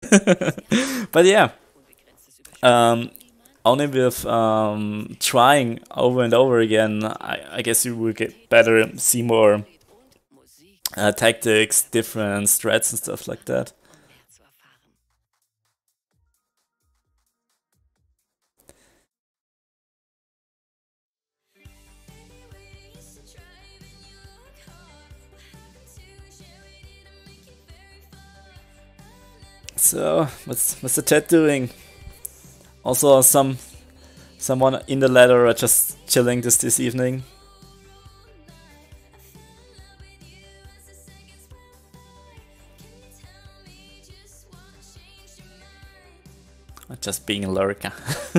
But yeah, um, only with trying over and over again, I guess you will get better, see more tactics, different strats and stuff like that. So, what's the chat doing? Also, someone in the ladder are just chilling this evening. Just being a lurker.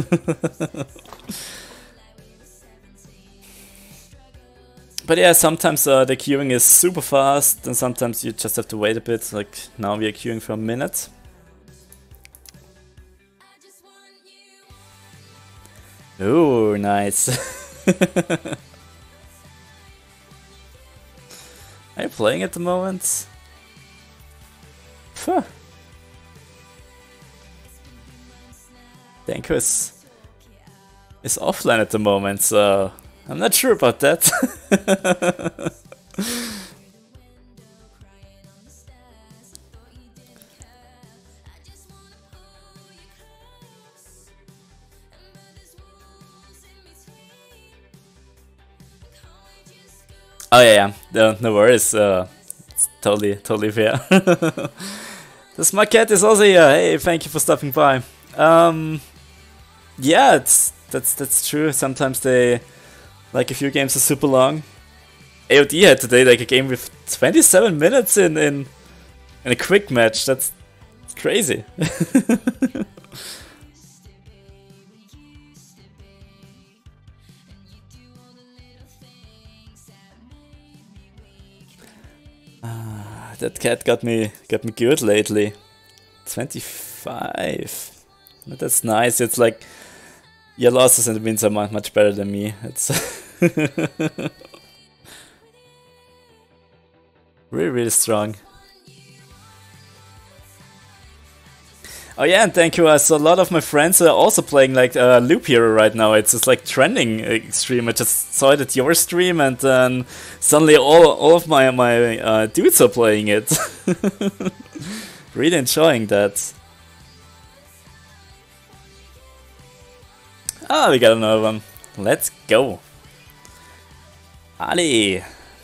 But yeah, sometimes the queuing is super fast, and sometimes you just have to wait a bit. Like now we are queuing for a minute. Oh, nice. Are you playing at the moment? Phew. Danko is offline at the moment, so I'm not sure about that. Oh yeah, no worries. It's totally fair. The smart cat is also here. Hey, thank you for stopping by. Yeah, that's true. Sometimes they like a few games are super long. AOD had today like a game with 27 minutes in a quick match. That's crazy. That cat got me good lately. 25. That's nice. It's like your losses and wins are much better than me. It's really strong. Oh yeah, and thank you. So a lot of my friends are also playing like Loop Hero right now. It's just like trending extreme. I just saw it at your stream, and then suddenly all of my dudes are playing it. Really enjoying that. Ah, we got another one. Let's go. Ali.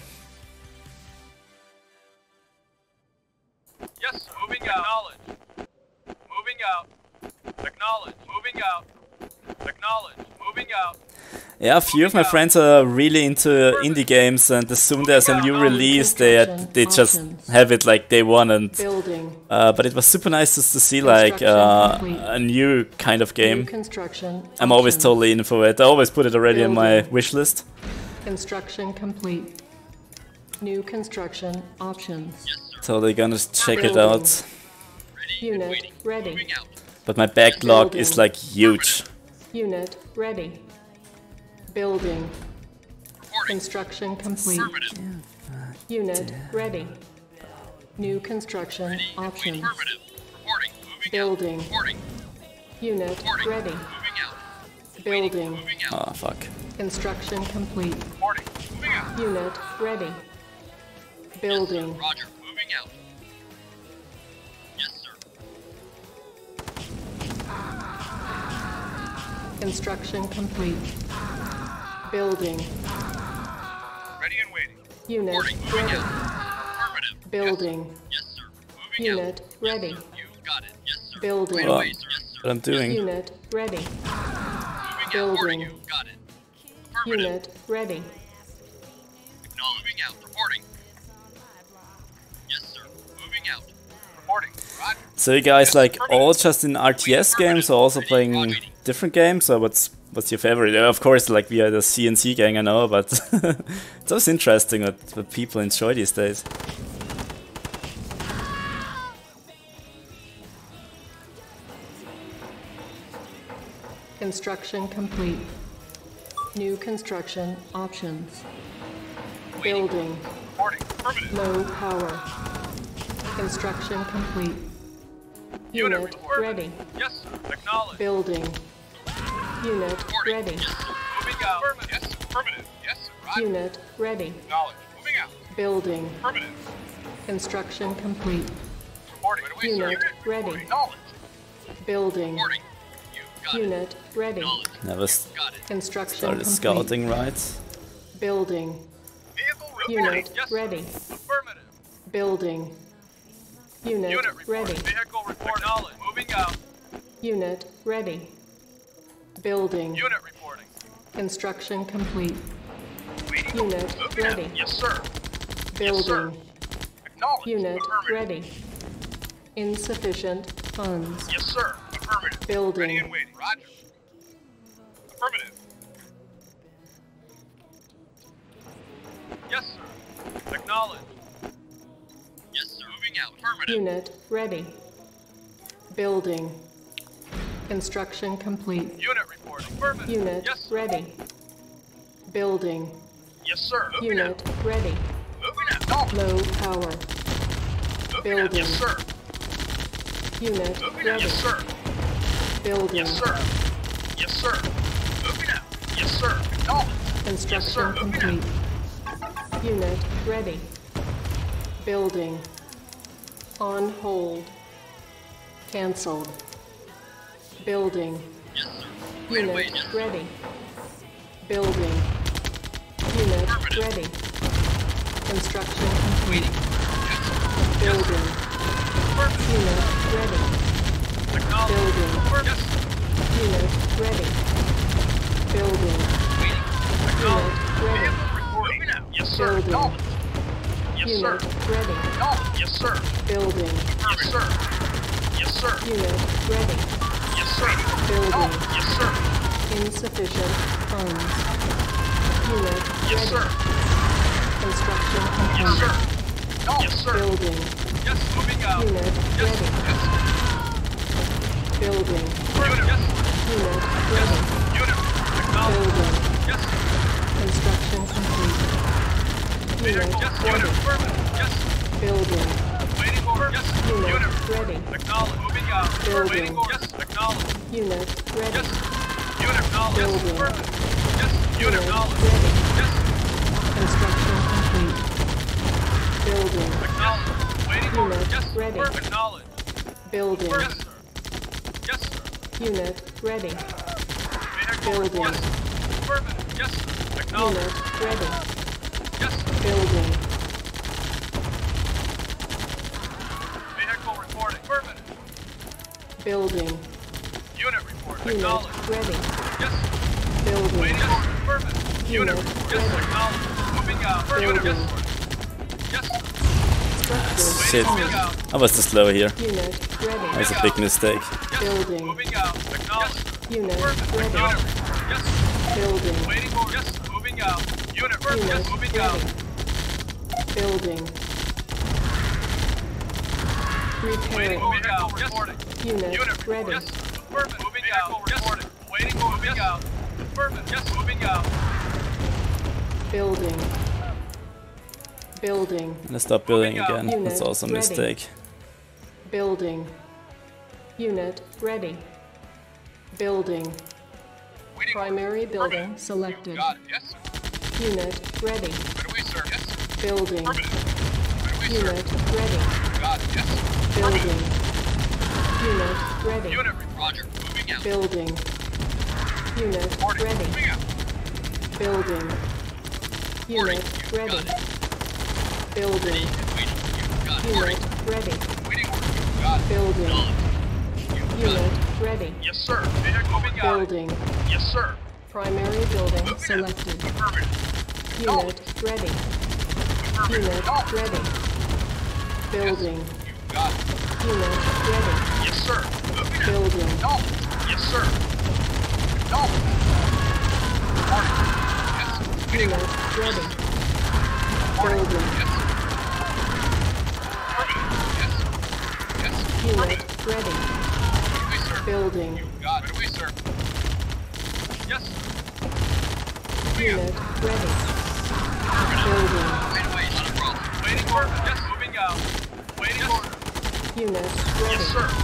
Yes, moving out. Acknowledge. Moving out. Acknowledge. Moving out. Acknowledge. Moving out. Yeah, a few of my friends are really into indie games, and as soon as there's a new release, they just have it like day one. And but it was super nice just to see like a new kind of game. I'm always totally in for it. I always put it already in my wish list. Construction complete. New construction options. Totally gonna check it out. Unit ready. But my backlog is like huge. Unit ready. Building. Construction complete. Unit ready. New construction options. Building. Unit ready. Building. Oh fuck. Construction complete. Unit ready. Building. Roger. Moving out. Yes, sir. Construction complete. Building. Ready and waiting. Unit Moving ready. out. Affirmative. Building. Yes, sir. Moving Unit out. ready. Yes, sir. You got it. Yes, sir. Building. Right away, sir. Yes, sir. What I'm doing. Unit ready. Moving out. Building. You got it. Affirmative. Unit ready. Moving out. Reporting. Yes, sir. Moving out. Reporting. Roger. So you guys like all just in RTS games, or also playing different games, or what's your favorite? Of course, like we are the CNC gang, I know, but it's always interesting what people enjoy these days. Construction complete. New construction options. Building. Reporting. Affirmative. Low power. Construction complete. Unit Unit reporting. ready. Yes, sir. Acknowledged. Building. Unit ready. Moving out. Affirmative. Yes, sir. Affirmative. Yes, sir. Roger. Unit ready. Acknowledged. Moving out. Building. Affirmative. Construction complete. Reporting. Right away, sir. Unit ready. Acknowledged. Building. Reporting. You got Unit ready. Never Got it. Construction started complete. scouting, right? Building. Vehicle reporting. Unit Yes, sir. ready. Affirmative. Building. Unit Unit reporting. ready. Vehicle reporting. Acknowledged. Moving out. Unit ready. Building. Unit reporting. Construction complete. Waiting. Unit Moving out. ready. Yes, sir. Building. Acknowledged. Unit Affirmative. ready. Insufficient funds. Yes, sir. Affirmative. Building. Ready and waiting. Roger. Affirmative. Yes, sir. Acknowledged. Yes, sir. Moving out. Affirmative. Unit ready. Building. Construction complete. Unit reporting. Affirmative. Unit Yes, sir. ready. Building. Yes, sir. Moving Unit out. ready. Moving out. Acknowledged. Low power. Moving out. building. Yes, sir. Unit Moving out. ready. Yes, sir. Building. Yes, sir. Yes, sir. Moving out. Yes, sir. Acknowledged. Yes, Construction sir. Moving complete. out. Unit ready. Building. On hold. Cancelled. Building. Yes, sir. Wait, Unit wait. Yes, sir. ready. Building. Unit Affirmative. ready. Construction complete. Yes, sir. Building. Affirmative. Unit ready. Acknowledged. Building. Yes, sir. Unit ready. Building. Waiting. Acknowledged. ready. Vehicle reporting. Moving out. Yes, sir. Building. Acknowledged. Yes, sir. Unit ready. Acknowledged. Yes, sir. Building. Yes, sir. Yes, sir. Unit ready. Yes, sir. Building. Acknowledged. Yes, sir. Insufficient funds. Unit Yes, ready. sir. Construction Yes, complete. sir. Yes, sir. Building. Yes, moving out. Unit Yes, ready. yes. Building. Unit. Yes, Unit yes. ready. Unit. Acknowledged. Building. Yes. Construction complete. Vehicle. Unit Yes. ready. Unit. Affirmative. Yes. Building. Waiting order. Yes. Unit Unit. ready. Acknowledged. Moving out. Building. Waiting order. Yes. Acknowledged. Unit ready. Yes. Unit acknowledged. Yes. Building. Affirmative. Yes. Unit Unit acknowledged. ready. Yes. Construction complete. Building. Acknowledged. Waiting order. Unit Yes. ready. Affirmative. Acknowledged. Building. Yes, sir. Yes, sir. Unit ready. Vehicle. Building. Yes. Affirmative. Yes, sir. Acknowledged. Unit ready. Yes, sir. Building. Vehicle reporting. Affirmative. Building. Unit reporting. Unit Acknowledged. ready. Yes, sir. Building. Waiting order. Affirmative. Unit Unit reporting. Yes, sir. ready. Acknowledged. Moving out. Unit. Building. Yes, sir. Yes, sir. Structure. Shit. Moving out. I was too slow here. Unit That ready. was a big mistake. Yes, sir. Building. Moving out. Acknowledged. Unit Affirmative. ready. Unit reporting. Yes, sir. Building. Waiting order. Yes, sir. Moving out. Unit reporting. Unit Yes, moving out. ready. Building. Waiting Repairing. moving out. Yes, sir. Unit Unit ready. Yes, sir. Affirmative. Moving out. Yes, sir. Waiting moving out. Affirmative. Yes, moving out. Building. Building. And I stopped building again. Unit That's also a ready. mistake. Building. Unit ready. Building. Waiting Primary building Affirmative. selected. Got it. Yes, sir. Unit ready. Right away, sir. Yes, sir. Building. Affirmative. Right away, sir. Unit ready. Got it. Yes, sir. Building. Unit ready. Unit Roger. Moving out. Building. Unit Reporting. ready. Moving out. Building. Unit ready. Building. Waiting. You got it. Unit ready. Waiting order. You got it. Building. You got Unit it. ready. Yes, sir. Vehicle moving out. Building. Yes, sir. Primary building Moving out. selected. Affirmative. Unit ready. Affirmative. Unit No. ready. Building. You got it. Unit ready. Yes, sir. Moving out. Building. No. Yes, sir. No. Reporting. Yes, sir. Waiting Unit order. ready. Reporting. Building. Yes, sir. Affirmative. Yes, sir. Yes, sir. Unit Affirmative. ready. Right away, sir. Building. You got it. Right away, sir. Yes, sir. Moving out. Unit ready. Building. Right away, not a problem. Waiting order. Yes, moving out. Waiting order. Unit Yes, ready. sir.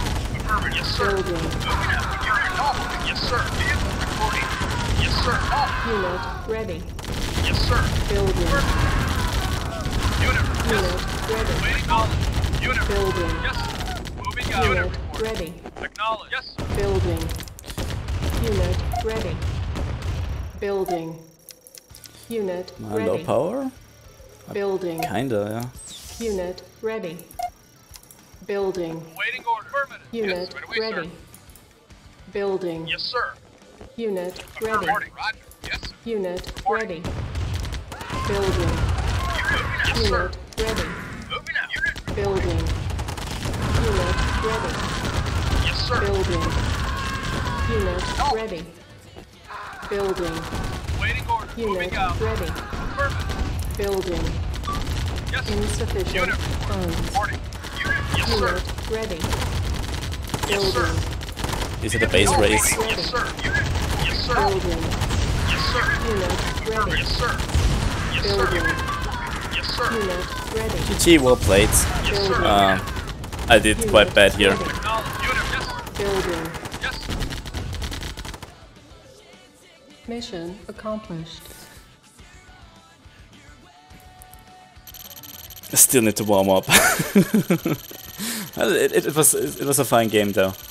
Affirmative. Yes, sir. Building. Moving out. Unit acknowledged. Yes, sir. Vehicle reporting. Yes, sir. Unit ready. Yes, sir. Building. Unit. Unit ready. Waiting knowledge. Unit. Building. Yes. Moving out. Unit Unit report. ready. Acknowledge. Yes. Building. Unit ready. Building. Unit Low ready. power? Building. Kinda, yeah. Unit ready. Building. Waiting order. Affirmative. Unit yes, right away, ready. Sir. Building. Yes, sir. Unit ready. Reporting. Roger. Yes, sir. Unit ready. Building. Yes, sir. Unit ready. Moving out. Unit. Building. Unit ready. Yes, sir. Building. Unit ready. Building. Waiting order. Unit Moving out. ready. Affirmative. Building. Yes, sir. Insufficient Unit. funds. Reporting. Unit. Yes, sir. Unit ready. Yes, sir. Building. Is it a base race? Yes, sir. Unit. Yes, sir. Building. Yes, sir. Unit ready. Yes, sir. Yes, sir. Building. Yes, sir. Unit ready. GG, well played. Yes, sir. I did quite bad here. Ready. Acknowledge. Unit. Yes, sir. Building. Yes, sir. Mission accomplished. I still need to warm up. Well, it was a fine game though.